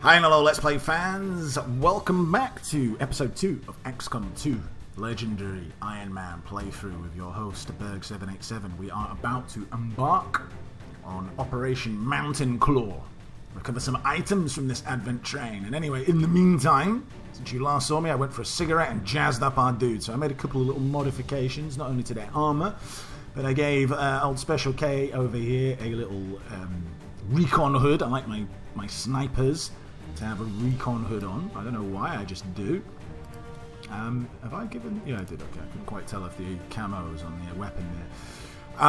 Hi and hello, Let's Play fans. Welcome back to episode 2 of XCOM 2 Legendary Ironman playthrough with your host, Berg787. We are about to embark on Operation Mountain Claw. Recover some items from this advent train. And anyway, in the meantime, since you last saw me, I went for a cigarette and jazzed up our dude. So I made a couple of little modifications, not only to their armor, but I gave old Special K over here a little recon hood. I like my snipers to have a recon hood on. I don't know why, I just do. Have I given... Yeah, I did, okay. I couldn't quite tell if the camo was on the weapon there.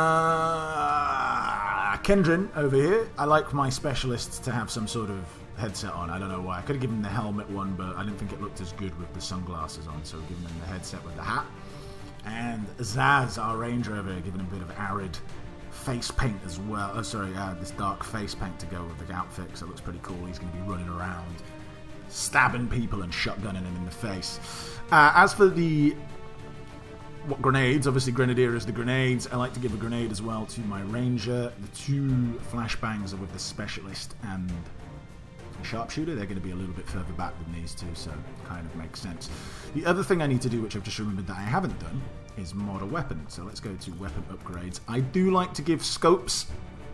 Kendrin over here. I like my specialists to have some sort of headset on. I don't know why. I could have given him the helmet one, but I didn't think it looked as good with the sunglasses on, so giving him the headset with the hat. And Zaz, our ranger over here, giving him a bit of arid face paint as well. Oh, sorry, this dark face paint to go with the outfit, so it looks pretty cool. He's going to be running around, stabbing people and shotgunning them in the face. As for the grenades, obviously Grenadier is the grenades. I like to give a grenade as well to my ranger. The two flashbangs are with the specialist and the sharpshooter. They're going to be a little bit further back than these two, so it kind of makes sense. The other thing I need to do, which I've just remembered that I haven't done, is mod a weapon. So let's go to weapon upgrades. I do like to give scopes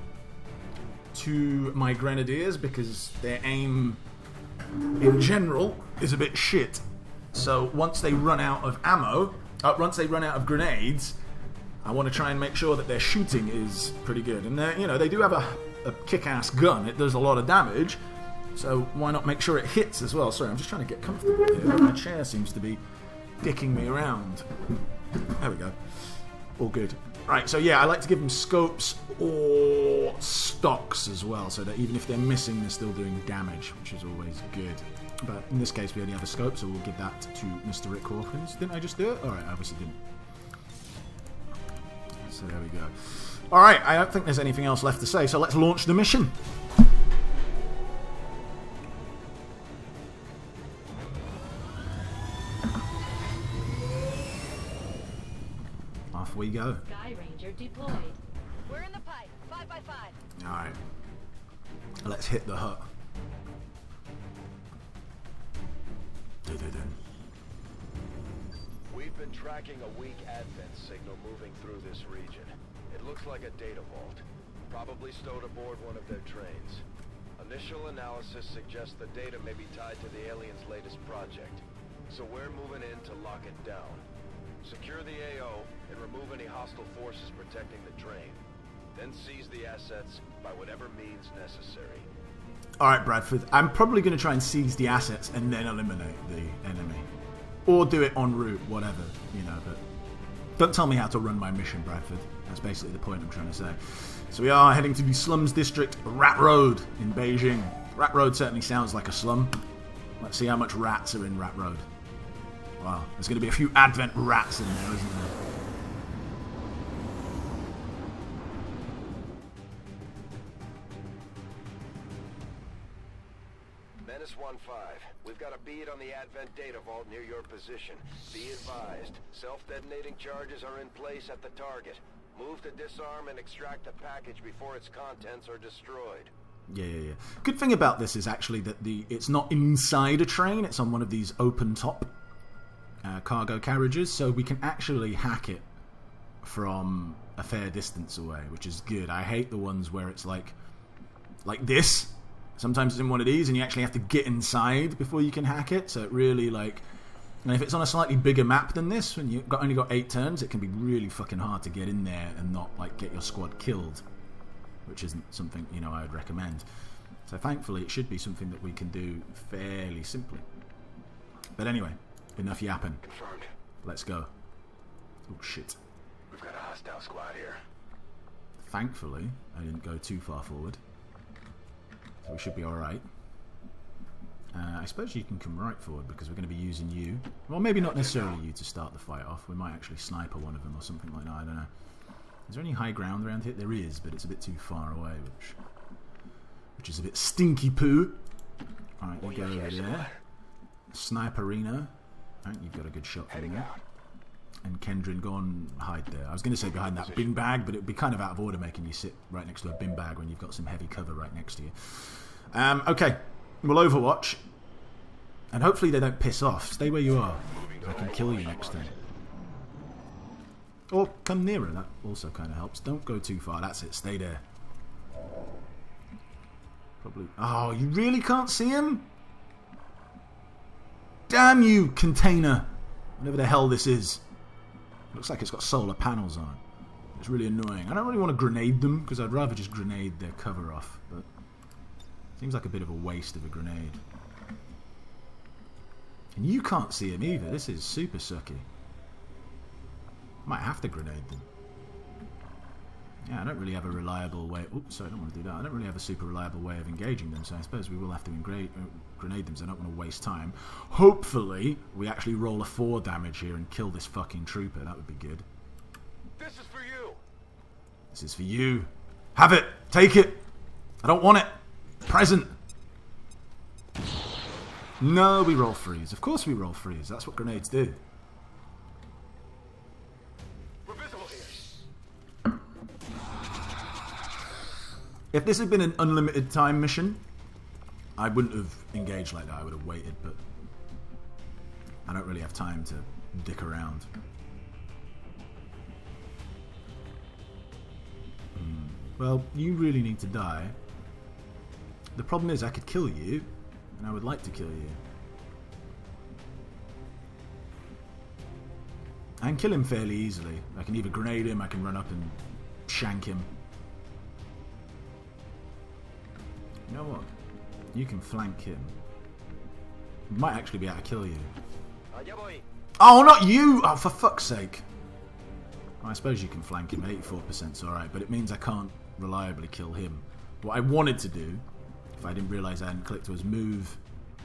to my grenadiers because their aim in general is a bit shit. So once they run out of ammo, once they run out of grenades, I want to try and make sure that their shooting is pretty good. And they do have a kick-ass gun. It does a lot of damage. So why not make sure it hits as well? Sorry, I'm just trying to get comfortable here. My chair seems to be dicking me around. There we go. All good. Right, so yeah, I like to give them scopes or stocks as well, so that even if they're missing, they're still doing damage, which is always good. But in this case, we only have a scope, so we'll give that to Mr. Rick Hawkins. Didn't I just do it? Alright, I obviously didn't. So there we go. Alright, I don't think there's anything else left to say, so let's launch the mission. Off we go. Sky Ranger deployed. We're in the pipe. 5x5. Alright. Let's hit the hut. We've been tracking a weak advent signal moving through this region. It looks like a data vault. Probably stowed aboard one of their trains. Initial analysis suggests the data may be tied to the aliens' latest project. So we're moving in to lock it down. Secure the AO and remove any hostile forces protecting the train. Then seize the assets by whatever means necessary. Alright, Bradford. I'm probably going to try and seize the assets and then eliminate the enemy. Or do it en route, whatever, but don't tell me how to run my mission, Bradford. That's basically the point I'm trying to say. So we are heading to the slums district, Rat Road in Beijing. Rat Road certainly sounds like a slum. Let's see how much rats are in Rat Road. Wow, there's going to be a few advent rats in there, isn't there? Menace 1-5, we've got a bead on the Advent data vault near your position. Be advised, self-detonating charges are in place at the target. Move to disarm and extract the package before its contents are destroyed. Yeah. Good thing about this is actually that it's not inside a train, it's on one of these open-top cargo carriages, so we can actually hack it from a fair distance away, which is good. I hate the ones where it's like this. Sometimes it's in one of these and you actually have to get inside before you can hack it, so it really and if it's on a slightly bigger map than this, when you've only got 8 turns, it can be really fucking hard to get in there and not get your squad killed, which isn't something I would recommend. So thankfully it should be something that we can do fairly simply. But anyway, enough yapping. Confirmed. Let's go. Oh shit. We've got a hostile squad here. Thankfully, I didn't go too far forward. So we should be alright. I suppose you can come right forward because we're going to be using you. Well, maybe not necessarily you to start the fight off. We might actually sniper one of them or something like that. I don't know. Is there any high ground around here? There is, but it's a bit too far away, which is a bit stinky poo. Alright, you go over there. Sniperino. I think you've got a good shot from there. And Kendrin, go and hide there. I was going to say behind that bin bag, but it would be kind of out of order making you sit right next to a bin bag when you've got some heavy cover right next to you. Okay. We'll overwatch. And hopefully they don't piss off. Stay where you are. I can kill you next time. Or come nearer. That also kind of helps. Don't go too far. That's it. Stay there. Probably. Oh, you really can't see him? Damn you, container. Whatever the hell this is. Looks like it's got solar panels on it. It's really annoying. I don't really want to grenade them, because I'd rather just grenade their cover off. But seems like a bit of a waste of a grenade. And you can't see him either. This is super sucky. Might have to grenade them. Yeah, I don't really have a reliable way... Oops, sorry, I don't want to do that. I don't really have a super reliable way of engaging them, so I suppose we will have to grenade them, so I don't want to waste time. Hopefully, we actually roll a 4 damage here and kill this fucking trooper. That would be good. This is for you. This is for you. Have it! Take it! I don't want it! Present! No, we roll freeze. Of course we roll freeze. That's what grenades do. We're visible here. If this had been an unlimited time mission, I wouldn't have engaged like that. I would have waited, but I don't really have time to dick around. Well, you really need to die. The problem is I could kill you, and I would like to kill you. I can kill him fairly easily. I can either grenade him, I can run up and shank him. You know what? You can flank him. He might actually be able to kill you. Oh, not you! Oh, for fuck's sake. I suppose you can flank him. 84%'s alright, but it means I can't reliably kill him. What I wanted to do, if I didn't realise I hadn't clicked, was move...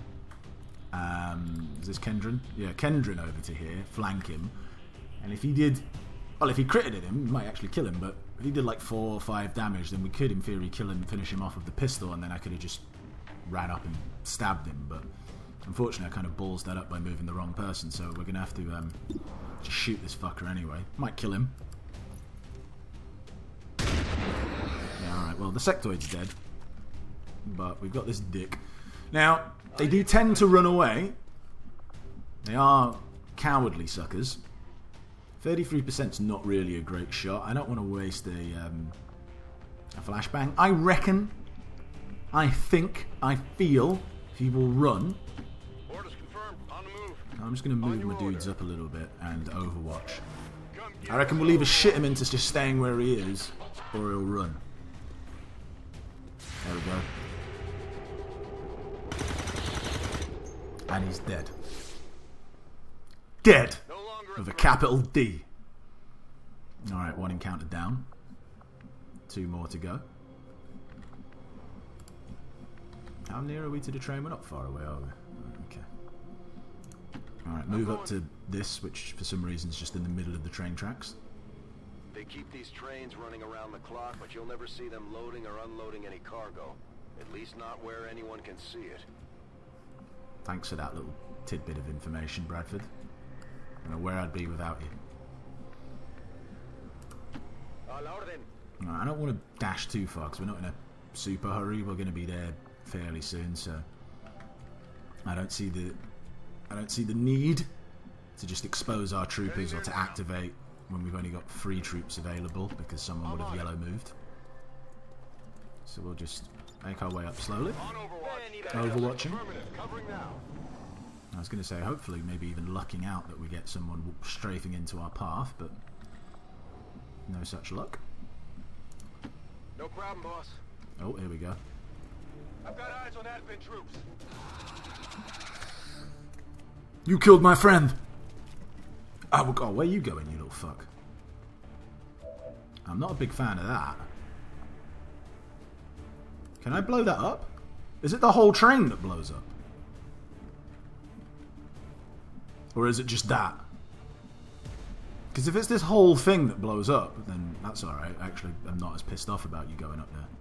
is this Kendrin? Yeah, Kendrin over to here, flank him. And if he did... Well, if he critted at him, he might actually kill him, but if he did like 4 or 5 damage, then we could, in theory, kill him and finish him off with the pistol, and then I could have just ran up and stabbed him, but unfortunately I kind of balls that up by moving the wrong person, so we're going to have to just shoot this fucker anyway. Might kill him. Yeah, alright, well, the sectoid's dead, but we've got this dick. Now, they do tend to run away. They are cowardly suckers. 33%'s not really a great shot. I don't want to waste a flashbang. I reckon, I think, I feel he will run. Orders confirmed. On the move. I'm just going to move my dudes up a little bit and overwatch. I reckon we'll either shit him into just staying where he is, or he'll run. There we go. And he's dead. Dead! With a capital D. Alright, 1 encounter down. 2 more to go. How near are we to the train? We're not far away, are we? Okay. Alright, move up to this, which for some reason is just in the middle of the train tracks. They keep these trains running around the clock, but you'll never see them loading or unloading any cargo. At least not where anyone can see it. Thanks for that little tidbit of information, Bradford. I don't know where I'd be without you. I don't want to dash too far because we're not in a super hurry. We're going to be there fairly soon, so I don't see the need to just expose our troopers or to activate when we've only got 3 troops available because someone would have yellow moved. So we'll just make our way up slowly. Overwatching. I was going to say, hopefully, maybe even lucking out that we get someone strafing into our path, but no such luck. No problem, boss. Oh, here we go. I've got eyes on advent troops. You killed my friend! Oh, God, where are you going, you little fuck? I'm not a big fan of that. Can I blow that up? Is it the whole train that blows up? Or is it just that? Because if it's this whole thing that blows up, then that's alright. Actually, I'm not as pissed off about you going up there.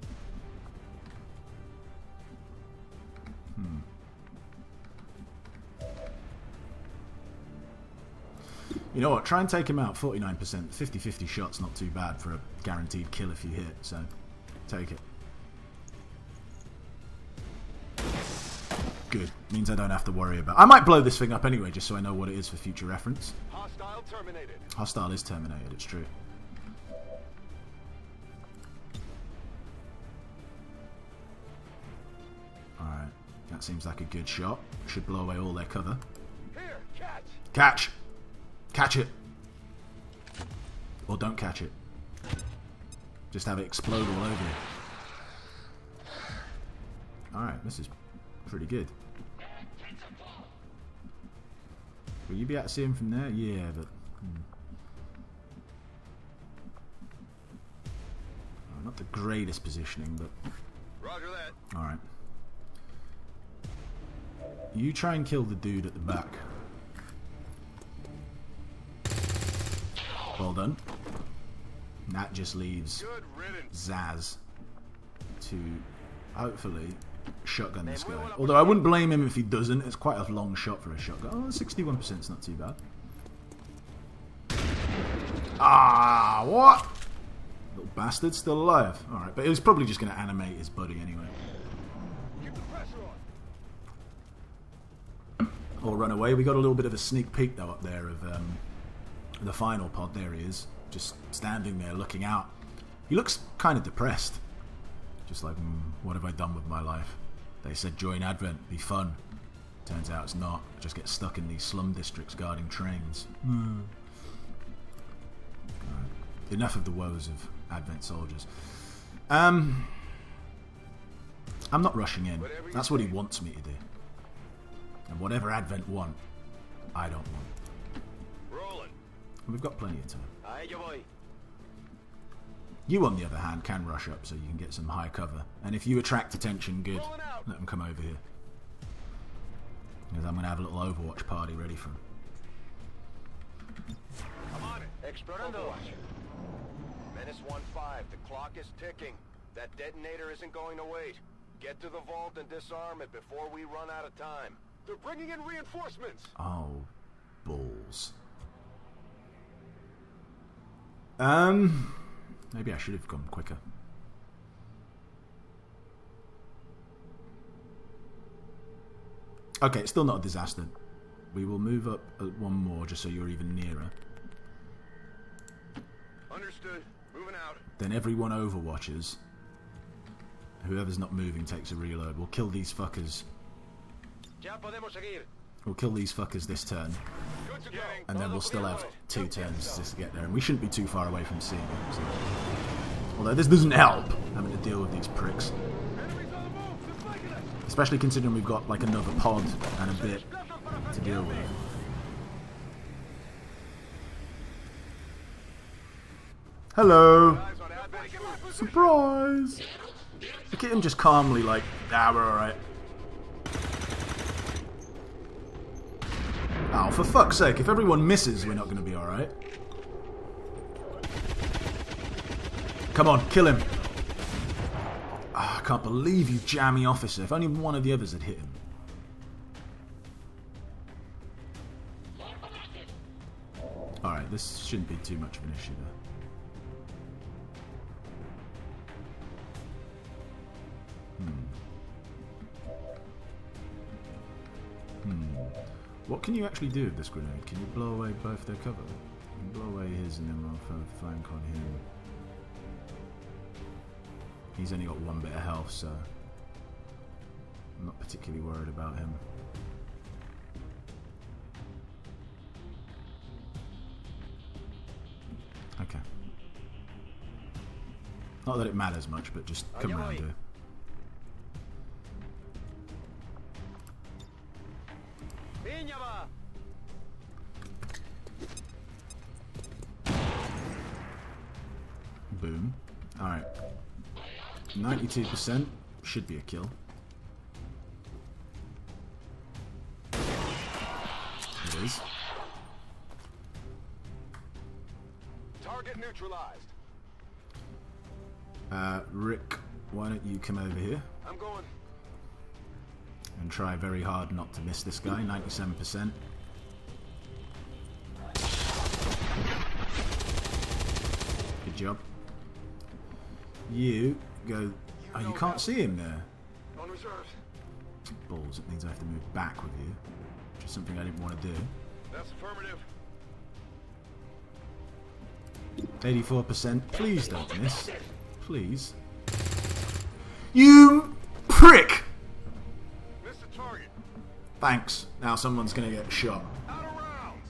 You know what? Try and take him out. 49%. 50-50 shots, not too bad for a guaranteed kill if you hit. So, take it. Good. Means I don't have to worry about... I might blow this thing up anyway, just so I know what it is for future reference. Hostile terminated. Hostile is terminated, it's true. Alright. That seems like a good shot. Should blow away all their cover. Here, catch. Catch! Catch it! Or don't catch it. Just have it explode all over you. Alright, this is pretty good. Will you be able to see him from there? Yeah, but... not the greatest positioning, but... Roger that. Alright. You try and kill the dude at the back. Well done. And that just leaves Zaz to hopefully shotgun this guy. Although I wouldn't blame him if he doesn't. It's quite a long shot for a shotgun. Oh, 61% is not too bad. Ah, what? Little bastard still alive. Alright, but he was probably just going to animate his buddy anyway. Keep the pressure on. Or run away. We got a little bit of a sneak peek though up there of the final pod. There he is, just standing there looking out. He looks kind of depressed, just like, what have I done with my life? They said join Advent, be fun. Turns out it's not. I just get stuck in these slum districts guarding trains. Right. Enough of the woes of Advent soldiers. I'm not rushing in. That's what he wants me to do. And whatever Advent want, I don't want. Rolling. We've got plenty of time. Aye, you boy. You, on the other hand, can rush up so you can get some high cover. And if you attract attention, good. Let them come over here. Because I'm going to have a little Overwatch party ready for them. Come on it. Expert Overwatch. Menace 1-5. The clock is ticking. That detonator isn't going to wait. Get to the vault and disarm it before we run out of time. They're bringing in reinforcements. Oh, balls. Maybe I should have gone quicker. Okay, it's still not a disaster. We will move up one more just so you're even nearer. Understood. Moving out. Then everyone overwatches. Whoever's not moving takes a reload. We'll kill these fuckers. Ya podemos seguir. We'll kill these fuckers this turn. And then we'll still have 2 turns just to get there. And we shouldn't be too far away from seeing them. So. Although this doesn't help, having to deal with these pricks. Especially considering we've got like another pod and a bit to deal with. Hello! Surprise! Look at him just calmly like, ah, we're alright. Oh, for fuck's sake, if everyone misses, we're not going to be alright. Come on, kill him. Oh, I can't believe you jammy officer. If only one of the others had hit him. Alright, this shouldn't be too much of an issue there. What can you actually do with this grenade? Can you blow away both their cover? You can blow away his and then we'll flank on him. He's only got 1 bit of health, so I'm not particularly worried about him. Okay. Not that it matters much, but just come around here. Boom. Alright. 92% should be a kill. It is. Target neutralized. Rick, why don't you come over here? I'm going. And try very hard not to miss this guy. 97%. Good job. You go. Oh, you can't see him there. On reserves. Bullshit. rules. It means I have to move back with you, which is something I didn't want to do. That's affirmative. 84%. Please don't miss. Please. You prick! Missed the target. Thanks. Now someone's gonna get shot. Out of rounds.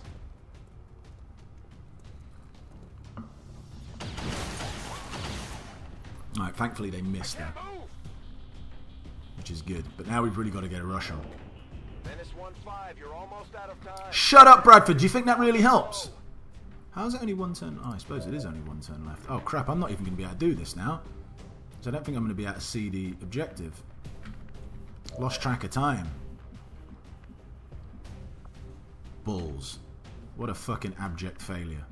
Alright, thankfully they missed that, Move. which is good. But now we've really got to get a rush on. Menace 1-5. You're almost out of time. Shut up, Bradford! Do you think that really helps? How is it only one turn? Oh, I suppose it is only one turn left. Oh crap, I'm not even going to be able to do this now. So I don't think I'm going to be able to see the objective. Lost track of time. Balls. What a fucking abject failure.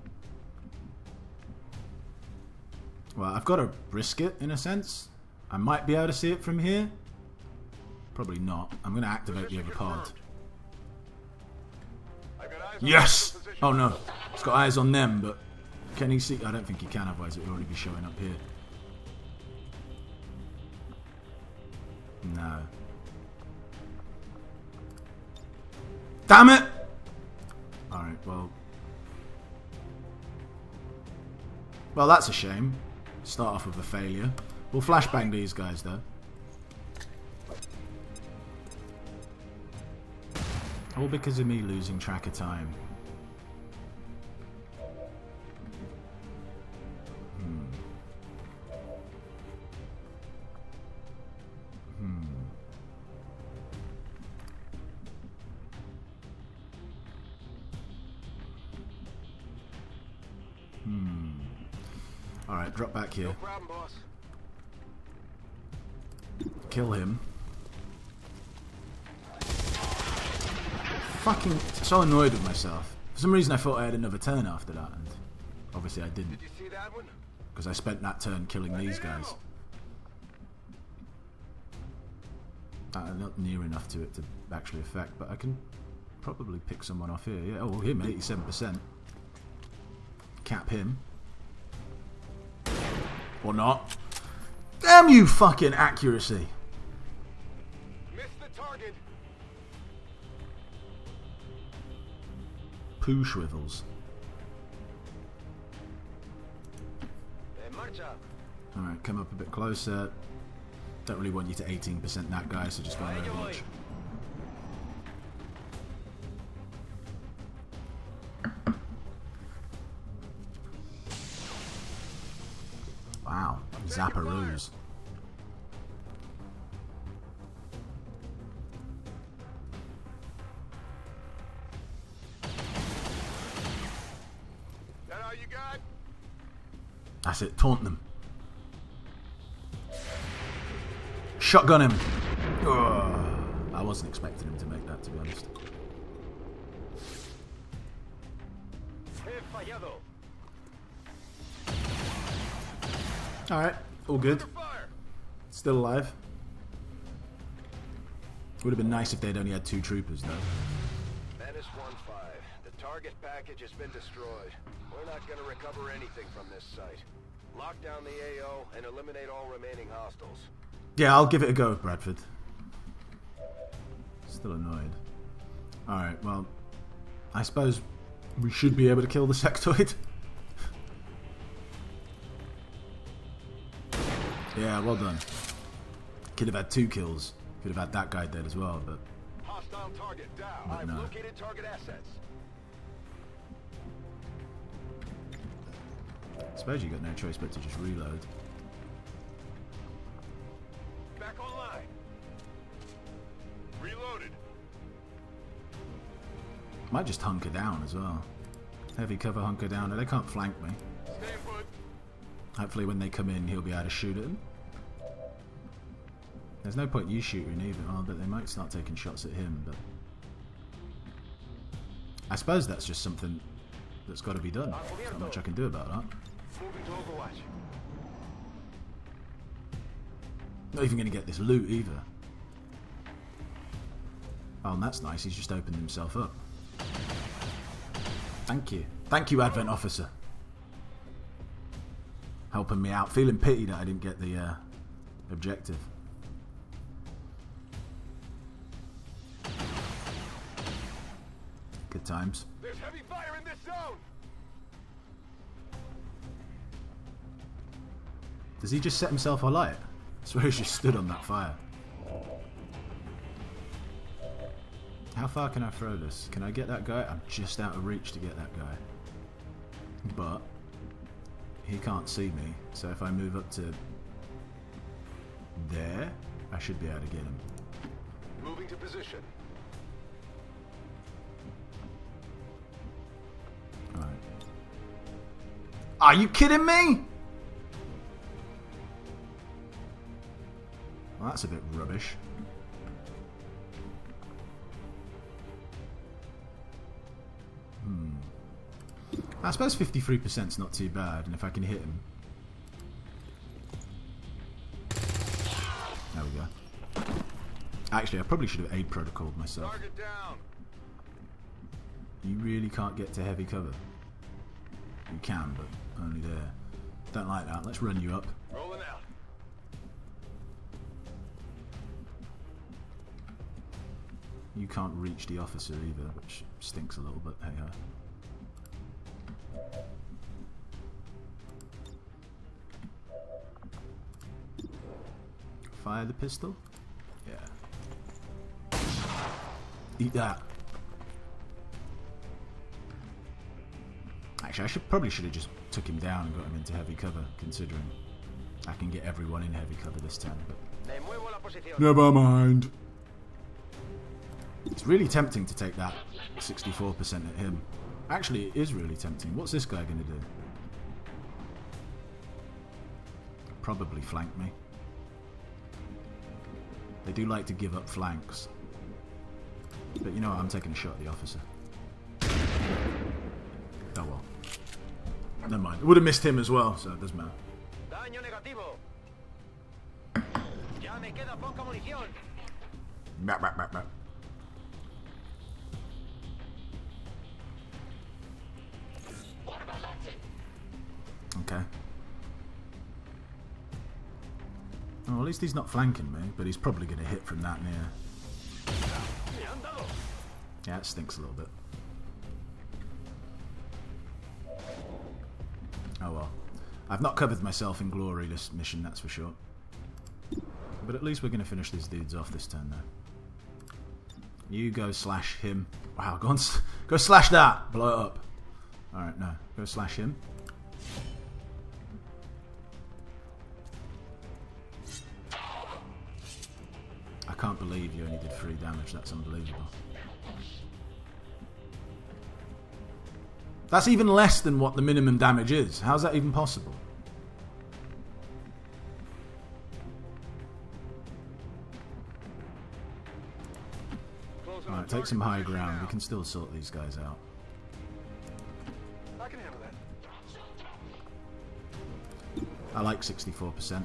Well, I've got to risk it, in a sense. I might be able to see it from here. Probably not. I'm going to activate the other pod. Yes! Oh no. It's got eyes on them, but can he see? I don't think he can, otherwise it would already be showing up here. No. Damn it! Alright, well. Well, that's a shame. Start off with a failure. We'll flashbang these guys, though. All because of me losing track of time. Alright, drop back here. No problem, boss. Kill him. Fucking so annoyed with myself. For some reason I thought I had another turn after that, and obviously I didn't. Did you see that one? Because I spent that turn killing these guys. Not near enough to it to actually affect, but I can probably pick someone off here. Yeah, oh, him, 87%. Cap him. Or not. Damn you fucking accuracy. Missed the target. Poo shrivels. Alright, come up a bit closer. Don't really want you to 18% that guy, so just go on overwatch. Wow, Zapparoos. That all you got? That's it, taunt them. Shotgun him. Ugh. I wasn't expecting him to make that, to be honest. Alright, all good. Still alive. Would have been nice if they'd only had 2 troopers, though. Menace 1-5. The target package has been destroyed. We're not going to recover anything from this site. Lock down the AO and eliminate all remaining hostiles. Yeah, I'll give it a go, Bradford. Still annoyed. Alright, well, I suppose we should be able to kill the sectoid. Yeah, well done. Could have had 2 kills. Could have had that guy dead as well, but... Hostile target down. But no. I've located target assets. I suppose you got no choice but to just reload. Back online. Reloaded. Might just hunker down as well. Heavy cover, hunker down. They can't flank me. Stay put. Hopefully when they come in, he'll be able to shoot at them. There's no point you shooting either. Oh, but they might start taking shots at him, but... I suppose that's just something that's got to be done. There's not much I can do about that. Moving to Overwatch. Not even going to get this loot either. Oh, and that's nice. He's just opened himself up. Thank you. Thank you, Advent Officer. Helping me out. Feeling pity that I didn't get the objective. Good times. There's heavy fire in this zone. Does he just set himself alight? I swear he's just stood on that fire. How far can I throw this? Can I get that guy? I'm just out of reach to get that guy. But he can't see me, so if I move up to there, I should be able to get him. Moving to position. Alright. Are you kidding me? Well, that's a bit rubbish. I suppose 53% is not too bad, and if I can hit him... There we go. Actually, I probably should have aid protocoled myself. Target down. You really can't get to heavy cover. You can, but only there. Don't like that. Let's run you up. Rolling out. You can't reach the officer either, which stinks a little, but hey ho. Fire the pistol? Yeah. Eat that. Actually, probably should have just took him down and got him into heavy cover, considering I can get everyone in heavy cover this time, but... Never mind. It's really tempting to take that 64% at him. Actually, it is really tempting. What's this guy going to do? Probably flank me. They do like to give up flanks. But you know what? I'm taking a shot at the officer. Oh well. Never mind. Would have missed him as well, so it doesn't matter. Daño negativo. Ya me queda poca munición. Back. Okay. Oh, at least he's not flanking me, but he's probably going to hit from that near. Yeah, it stinks a little bit. Oh well. I've not covered myself in glory this mission, that's for sure. But at least we're going to finish these dudes off this turn, though. You go slash him. Wow, go slash that! Blow it up. Alright, no. Go slash him. I can't believe you only did 3 damage. That's unbelievable. That's even less than what the minimum damage is. How's that even possible? Alright, take some high ground. We can still sort these guys out. I can handle that. I like 64%.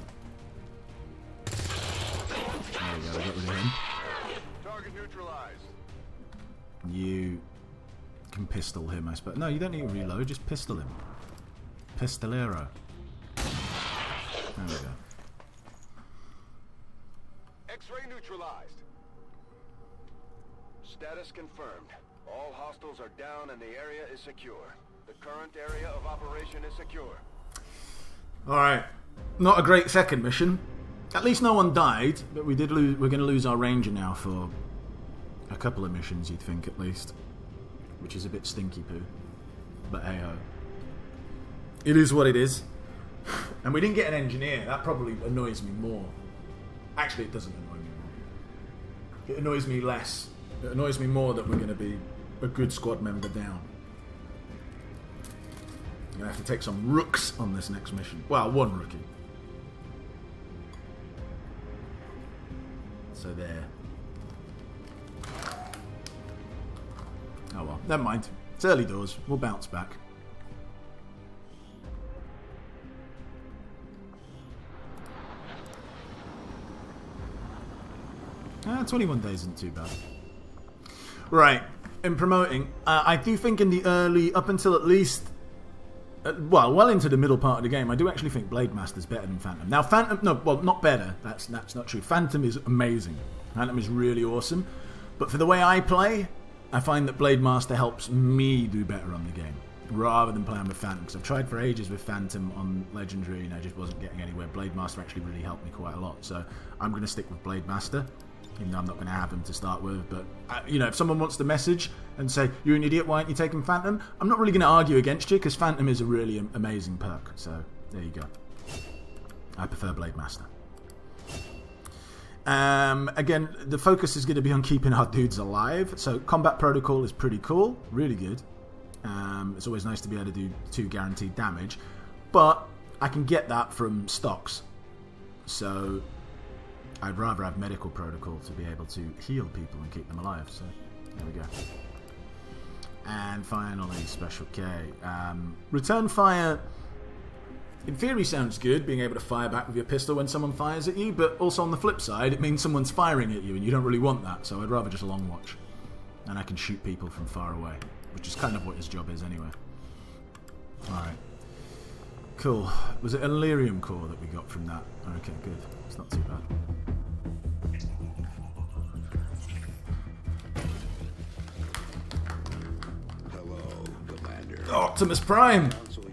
There we go, get rid of him. Target neutralized. You can pistol him, I suppose. No, you don't need to reload, just pistol him. Pistolero. There we go. X-ray neutralized. Status confirmed. All hostiles are down and the area is secure. The current area of operation is secure. Alright. Not a great second mission. At least no one died, but we did lose. We're going to lose our ranger now for a couple of missions, you'd think, at least. Which is a bit stinky poo. But hey ho. It is what it is. And we didn't get an engineer. That probably annoys me more. Actually, it doesn't annoy me more. It annoys me less. It annoys me more that we're going to be a good squad member down. I'm going to have to take some rooks on this next mission. Well, one rookie. So there. Oh well, never mind. It's early doors. We'll bounce back. 21 days isn't too bad. Right. In promoting, I do think in the early, up until at least, well into the middle part of the game, I do actually think Blade Master's better than Phantom. Now, Phantom, no, well, not better. That's not true. Phantom is amazing. Phantom is really awesome. But for the way I play, I find that Blade Master helps me do better on the game, rather than playing with Phantom, because I've tried for ages with Phantom on Legendary and I just wasn't getting anywhere. Blade Master actually really helped me quite a lot, so I'm going to stick with Blade Master, even though I'm not going to have him to start with. But, you know, if someone wants to message and say, you're an idiot, why aren't you taking Phantom? I'm not really going to argue against you, because Phantom is a really amazing perk, so there you go. I prefer Blade Master. Again, the focus is going to be on keeping our dudes alive, so Combat Protocol is pretty cool, really good. It's always nice to be able to do 2 guaranteed damage, but I can get that from stocks, so I'd rather have Medical Protocol to be able to heal people and keep them alive, so there we go. And finally, Special K. Return Fire, in theory sounds good, being able to fire back with your pistol when someone fires at you, but also on the flip side, it means someone's firing at you and you don't really want that, so I'd rather just long watch. And I can shoot people from far away, which is kind of what his job is anyway. Alright. Cool. Was it an Illyrium core that we got from that? Okay, good. It's not too bad. Hello, Commander. Optimus Prime!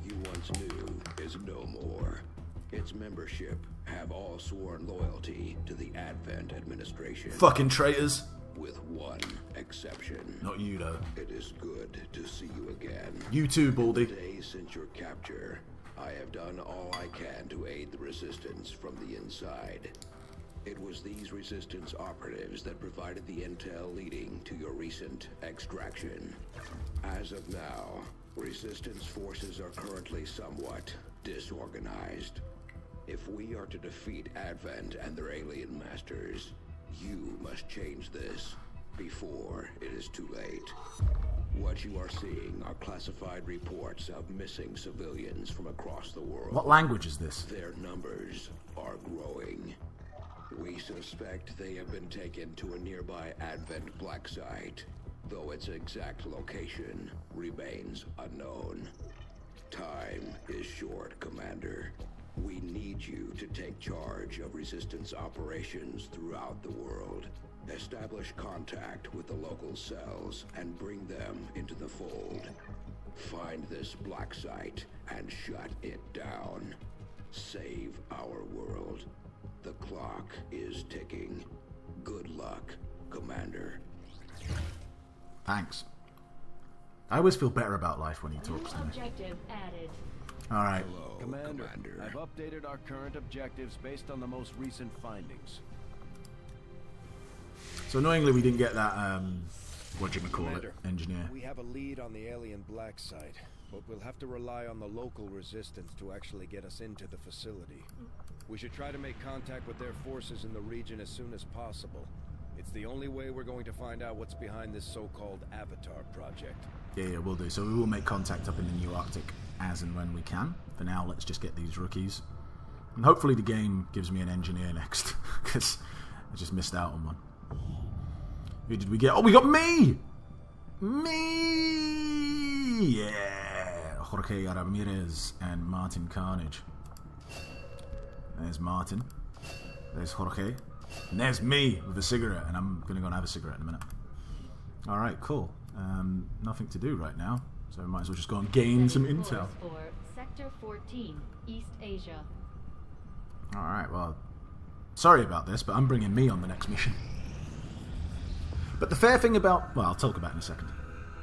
Its membership have all sworn loyalty to the Advent administration. Fucking traitors. With one exception. Not you, though. It is good to see you again. You too, Baldy. Today, since your capture, I have done all I can to aid the Resistance from the inside. It was these Resistance operatives that provided the intel leading to your recent extraction. As of now, Resistance forces are currently somewhat disorganized. If we are to defeat Advent and their alien masters, you must change this before it is too late. What you are seeing are classified reports of missing civilians from across the world. What language is this? Their numbers are growing. We suspect they have been taken to a nearby Advent black site, though its exact location remains unknown. Time is short, Commander. We need you to take charge of Resistance operations throughout the world. Establish contact with the local cells and bring them into the fold. Find this black site and shut it down. Save our world. The clock is ticking. Good luck, Commander. Thanks. I always feel better about life when he talks to me. Objective added. Alright. Hello, Commander, Commander. I've updated our current objectives based on the most recent findings. So annoyingly we didn't get that, whatchamacallit, engineer. We have a lead on the alien black site, but we'll have to rely on the local Resistance to actually get us into the facility. We should try to make contact with their forces in the region as soon as possible. It's the only way we're going to find out what's behind this so-called Avatar project. Yeah, we'll do. So we will make contact up in the New Arctic as and when we can. For now, let's just get these rookies. And hopefully the game gives me an engineer next, because I just missed out on one. Who did we get? Oh, we got me! Me! Yeah! Jorge Ramirez and Martin Carnage. There's Martin. There's Jorge. And there's me with a cigarette, and I'm going to go and have a cigarette in a minute. Alright, cool. Nothing to do right now, so we might as well just go and gain some intel. For Sector 14, East Asia. Alright, well, sorry about this, but I'm bringing me on the next mission. But the fair thing about... Well, I'll talk about it in a second.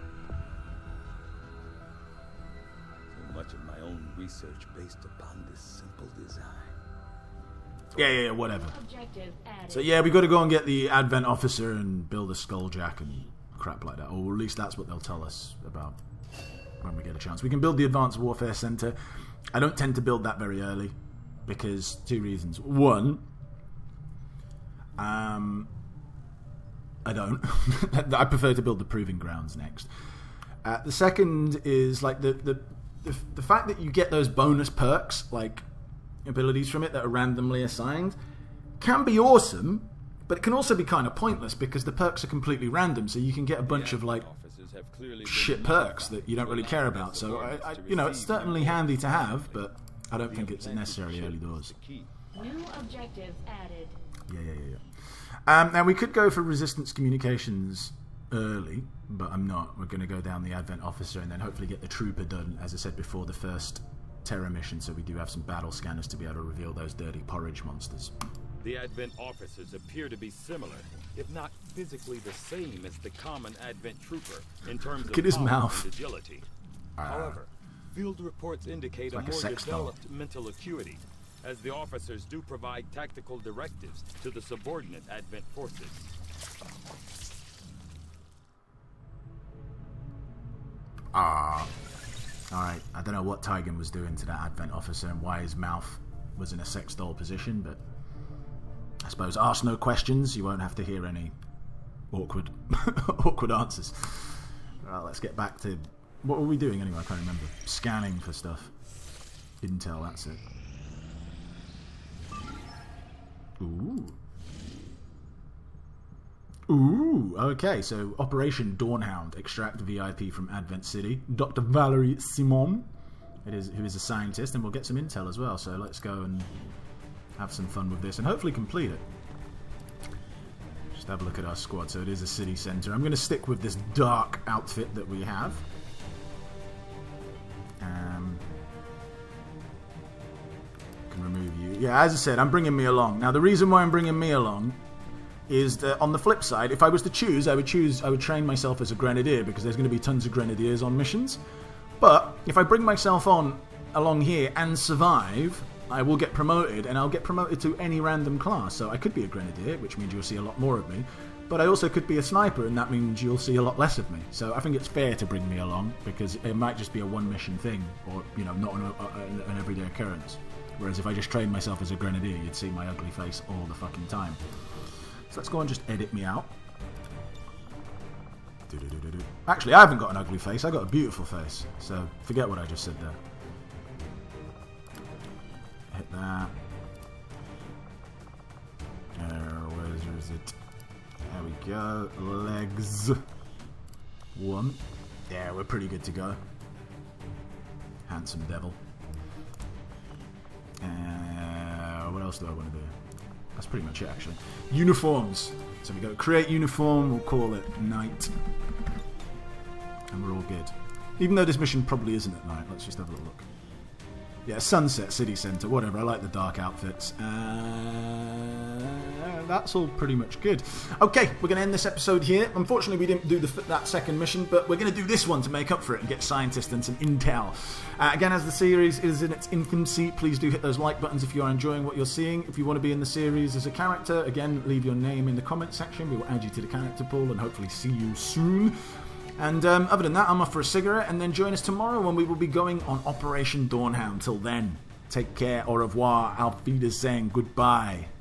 So much of my own research based upon this simple design. Yeah, whatever. Objective added. So yeah, we got to go and get the Advent officer and build a skulljack and crap like that. Or at least that's what they'll tell us about when we get a chance. We can build the Advanced Warfare Center. I don't tend to build that very early because 2 reasons. One, I don't. I prefer to build the Proving Grounds next. The second is like the fact that you get those bonus perks, like abilities from it that are randomly assigned, can be awesome, but it can also be kind of pointless because the perks are completely random, so you can get a bunch of like shit perks that you don't really care about. So I you know, it's certainly handy to have, but I don't think it's necessarily early doors. New objective added. Yeah. Now we could go for Resistance communications early, but I'm not. We're going to go down the Advent Officer and then hopefully get the Trooper done, as I said before, the first Terror mission, so we do have some battle scanners to be able to reveal those dirty porridge monsters. The Advent officers appear to be similar, if not physically the same as the common Advent trooper in terms of his power mouth. and agility. However, field reports indicate like a a more sex doll. developed mental acuity, as the officers do provide tactical directives to the subordinate Advent forces. Alright, I don't know what Tygan was doing to that Advent Officer and why his mouth was in a sex doll position, but I suppose ask no questions, you won't have to hear any awkward awkward answers. Alright, let's get back to... What were we doing anyway? I can't remember. Scanning for stuff. Intel, that's it. Ooh, okay, so Operation Dawnhound, extract VIP from Advent City. Dr. Valerie Simon, who is a scientist, and we'll get some intel as well, so let's go and have some fun with this, and hopefully complete it. Just have a look at our squad, so it is a city centre. I'm going to stick with this dark outfit that we have. Can remove you. Yeah, as I said, I'm bringing me along. Now, the reason why I'm bringing me along is that on the flip side, if I was to choose, I would train myself as a grenadier, because there's going to be tons of grenadiers on missions. But if I bring myself on along here and survive, I will get promoted, and I'll get promoted to any random class. So I could be a grenadier, which means you'll see a lot more of me. But I also could be a sniper, and that means you'll see a lot less of me. So I think it's fair to bring me along, because it might just be a one-mission thing, or, you know, not an everyday occurrence. Whereas if I just trained myself as a grenadier, you'd see my ugly face all the fucking time. So let's go and just edit me out. Actually, I haven't got an ugly face, I got a beautiful face. So forget what I just said there. Hit that. Where is it? There we go. Legs. 1. Yeah, we're pretty good to go. Handsome devil. What else do I want to do? That's pretty much it, actually. Uniforms. So we go create uniform, we'll call it night. And we're all good. Even though this mission probably isn't at night, let's just have a little look. Yeah, sunset, city centre, whatever. I like the dark outfits. That's all pretty much good. Okay, we're going to end this episode here. Unfortunately, we didn't do that second mission, but we're going to do this one to make up for it and get scientists and some intel. Again, as the series is in its infancy, please do hit those like buttons if you are enjoying what you're seeing. If you want to be in the series as a character, again, leave your name in the comment section. We will add you to the character pool and hopefully see you soon. And other than that, I'm off for a cigarette, and then join us tomorrow when we will be going on Operation Dawnhound. Till then, take care, au revoir, auf Wiedersehen, goodbye.